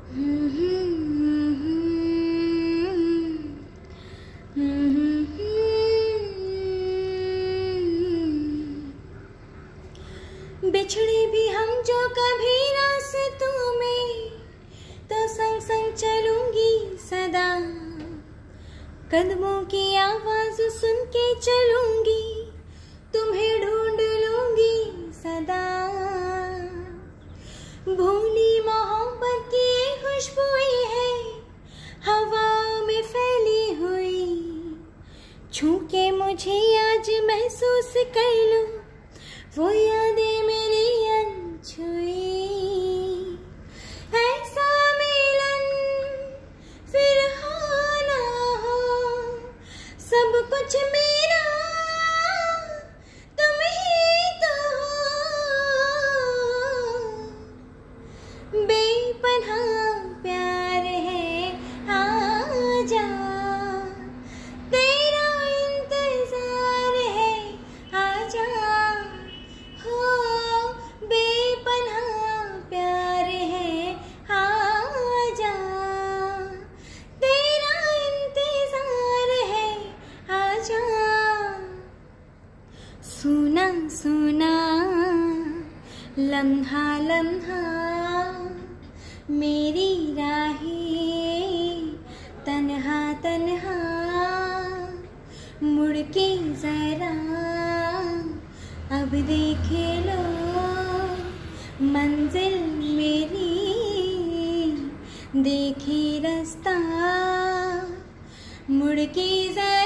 बिछड़े भी हम जो कभी रास्तों में, तो संग संग चलूंगी सदा। कदमों की आवाज सुन के चलूंगी, तुम्हें ढूंढ लूंगी सदा। भूली मोहब्बत की खुशबू है हवा में फैली हुई, छू के मुझे आज महसूस कर लो वो यादें मेरी अनछुई। ऐसा मिलन फिर हो ना हो, सब कुछ मेरा तुम ही तो हो। बेपनाह प्यार है आजा, तेरा इंतजार है आजा। हो बेपनाह प्यार है आजा, तेरा इंतजार है आजा। सुना सुना लम्हा लम्हा मेरी राहें तन्हा तन्हा, मुड़ के जरा अब देख लो मंजिल मेरी, देखे रास्ता मुड़ के जरा।